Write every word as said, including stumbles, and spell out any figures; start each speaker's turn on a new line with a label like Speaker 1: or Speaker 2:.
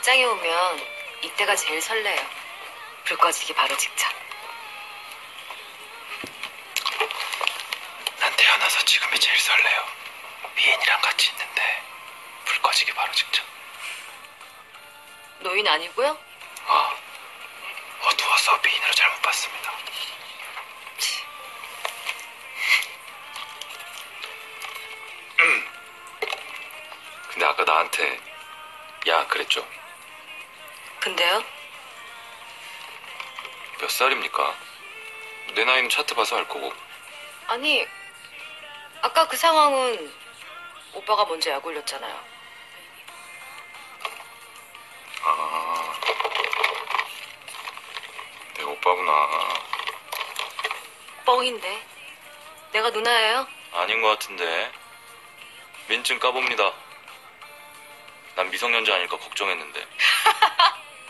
Speaker 1: 직장에 오면 이때가 제일 설레요. 불 꺼지기 바로 직전.
Speaker 2: 난 태어나서 지금이 제일 설레요. 미인이랑 같이 있는데 불 꺼지기 바로 직전.
Speaker 1: 노인 아니고요?
Speaker 2: 아, 어두워서 미인으로 잘못 봤습니다. 음. 근데 아까 나한테 야 그랬죠?
Speaker 1: 근데요?
Speaker 2: 몇 살입니까? 내 나이는 차트 봐서 알 거고.
Speaker 1: 아니, 아까 그 상황은 오빠가 먼저 약 올렸잖아요.
Speaker 2: 아, 내 오빠구나.
Speaker 1: 뻥인데. 내가 누나예요?
Speaker 2: 아닌 것 같은데. 민증 까봅니다. 난 미성년자 아닐까 걱정했는데.